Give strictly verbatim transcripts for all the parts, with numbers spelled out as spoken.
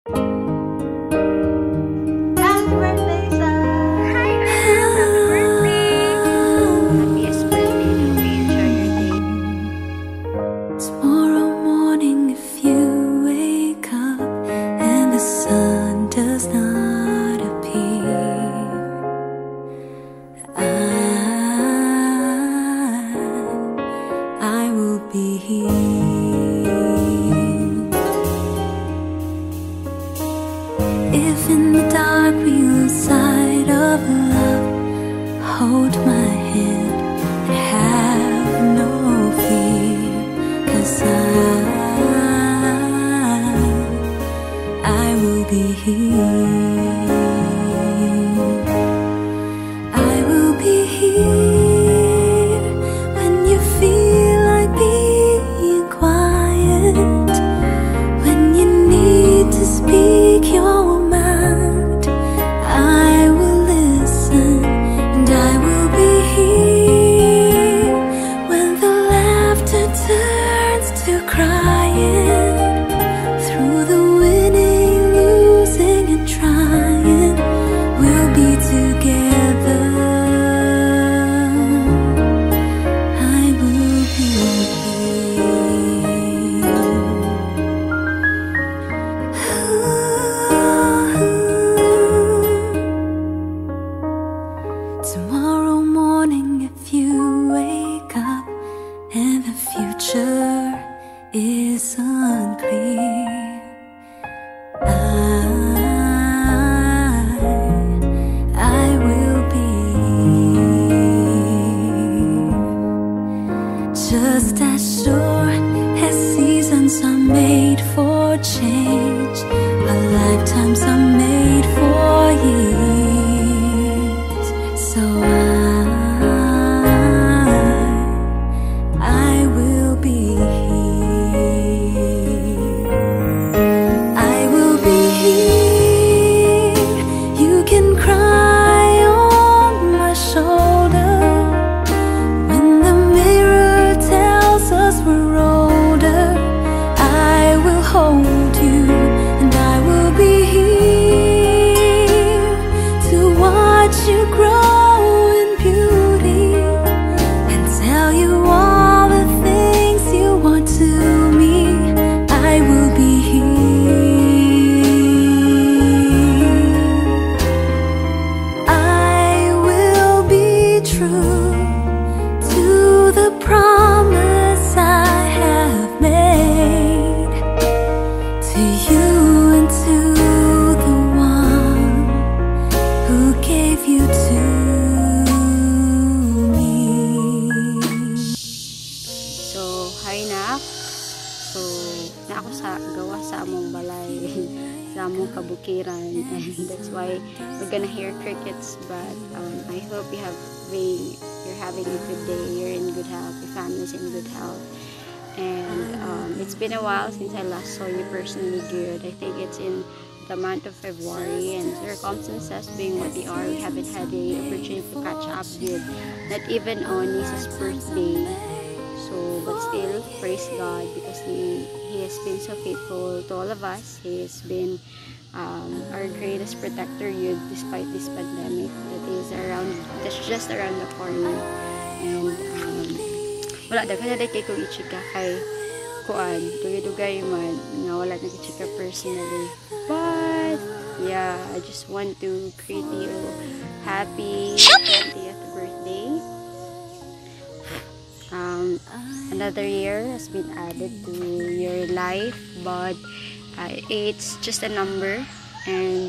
Happy birthday, son! Hi, Earl! Happy birthday! Happiest birthday. Hope you enjoy your day. Tomorrow morning, if you wake up and the sun does not appear, I, I will be here. If in the dark we lose sight of love, hold my hand and have no fear, 'cause I, I will be here. I will be here when you feel like being quiet, when you need to speak your mind. I will listen, and I will be here when the laughter turns to crying. Through the winning, losing, and trying, we'll be together. I will be here. Tomorrow morning, if you wake up and the future is unclear, I, I will be just as sure as seasons are made for change, our lifetimes are made for years. So I, I will be here. I will be here. You can cry on my shoulder when the mirror tells us we're older. I will hold you, and I will be here to watch you grow in beauty and tell you all the things you want to me. I will be here. I will be true to the promise I have made to you and to the one who gave you to me. So, hi nak. So, na ako sa gawa sa among balay, sa among kabukiran, and that's why we're gonna hear crickets. But um, I hope you have been, you're having a good day. You're in good health. Your family's in good health. And um, it's been a while since I last saw you personally good. I think it's in the month of February, and circumstances being what they are, we haven't had the opportunity to catch up with, not even on Nisa's birthday. So, but still, praise God, because he, he has been so faithful to all of us. He has been um, our greatest protector yun, despite this pandemic that is around, that's just around the corner. And um, wala, daghan na kay kong ichika kay kuan, dugay-dugay man, nga wala na ichika personally. But, yeah, I just want to greet you happy twentieth birthday. Um, another year has been added to your life, but uh, it's just a number. And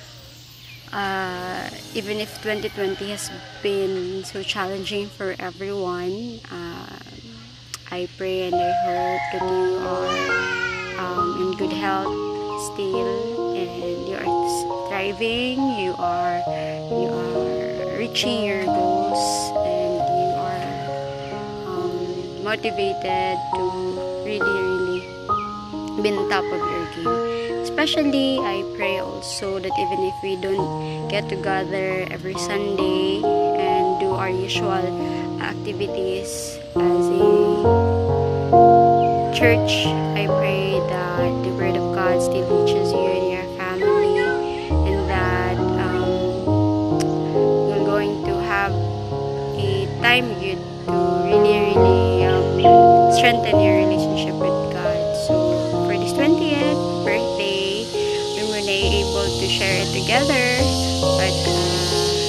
uh, even if twenty twenty has been so challenging for everyone, uh, I pray and I hope that you are um, in good health still, and you are thriving, you are you are reaching your goals, and you are um, motivated to really really be on top of your game. Especially, I pray also that even if we don't get together every Sunday and do our usual activities as a church, I pray that the Word of God still reaches you in your time good to really, really um, strengthen your relationship with God. So for this twentieth birthday, we were not able to share it together, but uh,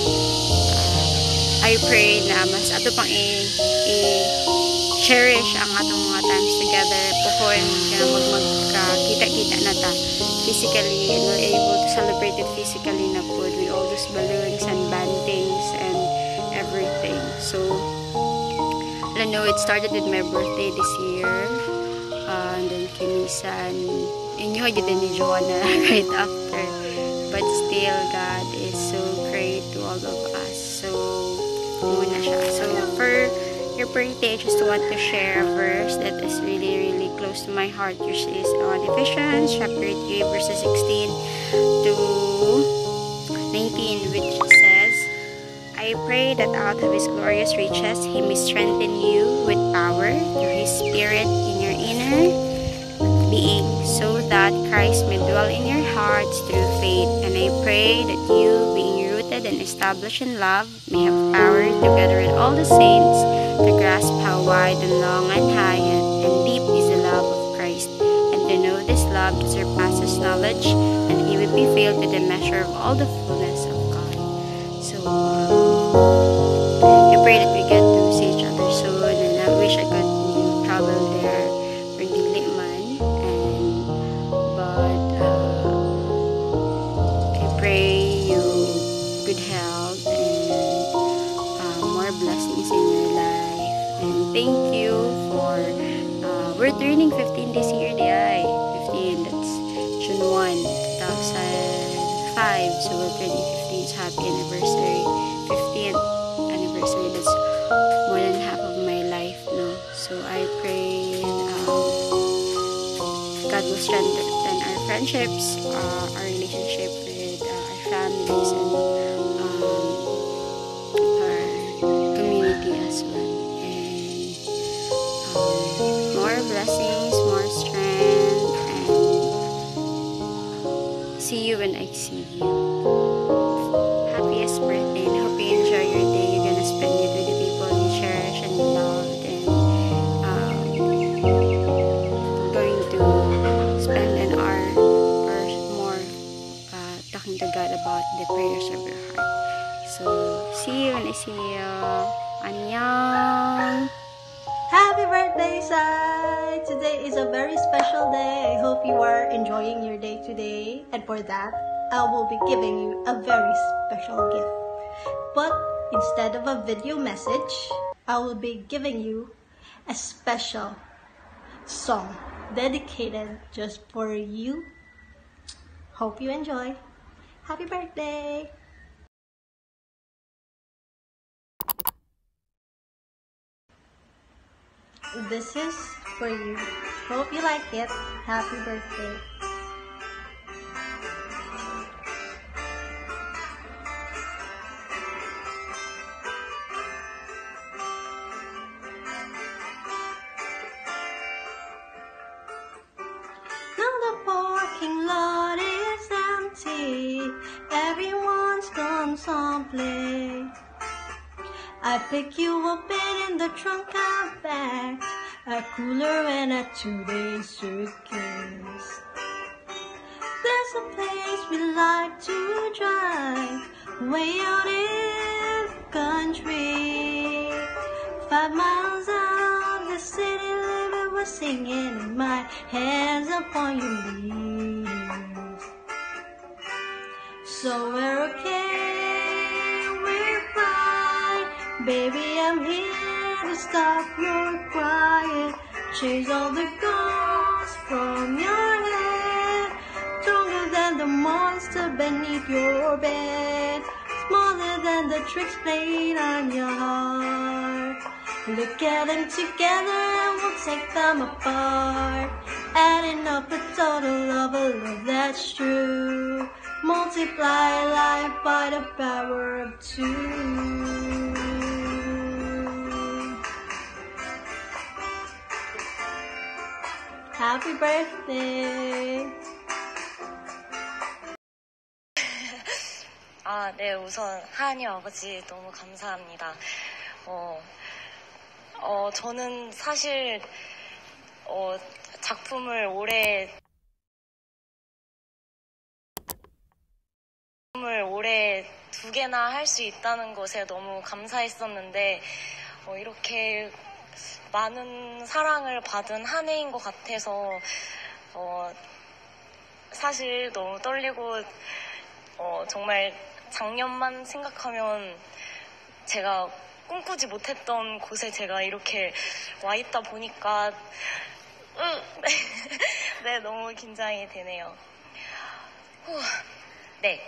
I pray na mas ato pang i-cherish ang atong mga times together. Pohon ka mag magkakita-kita na ta physically, and we're able to celebrate it physically na po with all those balloons and bantings and everything. So I don't know, it started with my birthday this year, uh, and then kinisan inyo yun din ni Joanna right after, but still God is so great to all of us. So muna siya. So for your birthday, I just want to share a verse that is really, really close to my heart, which is on Ephesians chapter three, verses sixteen to nineteen, which says, I pray that out of His glorious riches, He may strengthen you with power through His Spirit in your inner being, so that Christ may dwell in your hearts through faith. And I pray that you, being rooted and established in love, may have power together with all the saints to grasp how wide and long and high and, and deep is the love of Christ, and to know this love that surpasses knowledge, and He will be filled to the measure of all the fullness of God. So um, I pray that we get to see each other soon, and I wish I could you know, travel there for dili man, and but uh, I pray you good health and uh, more blessings in your life. And thank you for, uh, we're turning fifteen this year, di ay. fifteen, that's June first, two thousand five. So we're turning fifteen, so happy anniversary. fifteenth anniversary, that's more than half of my life, no? So I pray um, God will strengthen our friendships, uh, our relationship with uh, our families, and um, our community as well. More blessings, more strength, and see you when I see you. Happiest birthday, and hope you enjoy your day. You're gonna spend it with the people you cherish and you love, and um, going to spend an hour or more uh, talking to God about the prayers of your heart. So see you when I see you. Annyeong. Happy birthday, Sai! Today is a very special day. I hope you are enjoying your day today. And for that, I will be giving you a very special gift. But instead of a video message, I will be giving you a special song dedicated just for you. Hope you enjoy. Happy birthday! This is for you. Hope you like it. Happy birthday. Now the parking lot is empty. Everyone's gone someplace. I pick you up in the trunk and back, a cooler and a two-day suitcase. There's a place we like to drive, way out in the country. Five miles out of the city limit, we're singing in my hands upon your knees. So we're okay, we're fine. Baby, I'm here to stop your crying. Chase all the ghosts from your head. Stronger than the monster beneath your bed. Smaller than the tricks played on your heart. Look at them together and we'll take them apart. Adding up a total of a love that's true. Multiply life by the power of two. Happy birthday! 아, 네, 우선 하은이 아버지 너무 감사합니다. 어, 어, 저는 사실 어, 작품을 올해 작품을 올해 두 개나 할 수 있다는 것에 너무 감사했었는데 어, 이렇게 많은 사랑을 받은 한 해인 것 같아서 어, 사실 너무 떨리고 어, 정말 작년만 생각하면 제가 꿈꾸지 못했던 곳에 제가 이렇게 와 있다 보니까 으, 네, 네, 너무 긴장이 되네요. 후, 네.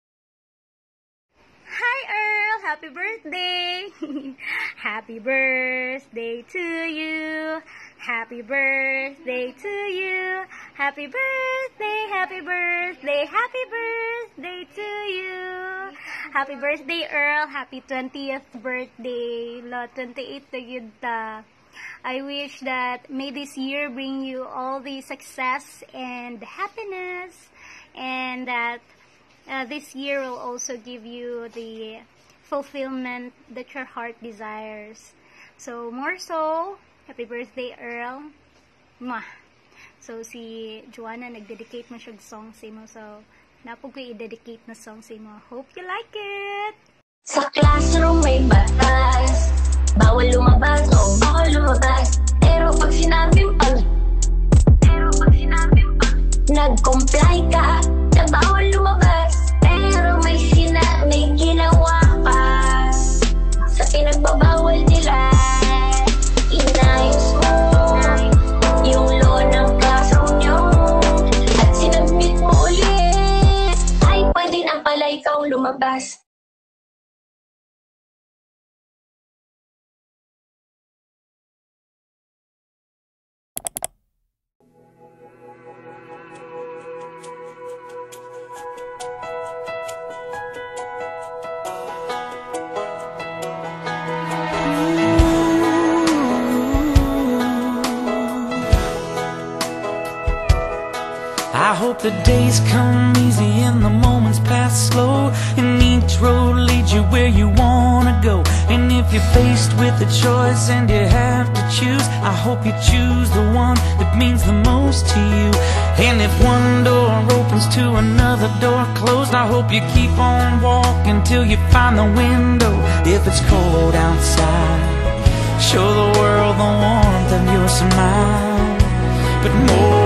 Hi Earl, happy birthday! Happy birthday to you. Happy birthday to you. Happy birthday, happy birthday, happy birthday to you. Happy birthday Earl, happy twentieth birthday. Lo twenty-eight to yun ta. I wish that may this year bring you all the success and happiness, and that Uh, this year will also give you the fulfillment that your heart desires. So, more so, happy birthday, Earl. Mwah! So, si Joanna nag-dedicate mo siyang song sa mo. So, napog ko i-dedicate na song sa mo. Hope you like it! Sa classroom may batas, bawal lumabas, oh, bawal lumabas. Pero pag sinabing pag, pero pag sinabing pag, nag-comply ka, na bawal lumabas. Pero may sina, may ginawa pa sa pinagbabawal nila. Inayos mo yung law ng classroom nyo at sinabit mo ulit. Ay, pwede na pala ikaw lumabas. I hope the days come easy and the moments pass slow, and each road leads you where you wanna go. And if you're faced with a choice and you have to choose, I hope you choose the one that means the most to you. And if one door opens to another door closed, I hope you keep on walking till you find the window. If it's cold outside, show the world the warmth of your smile. But more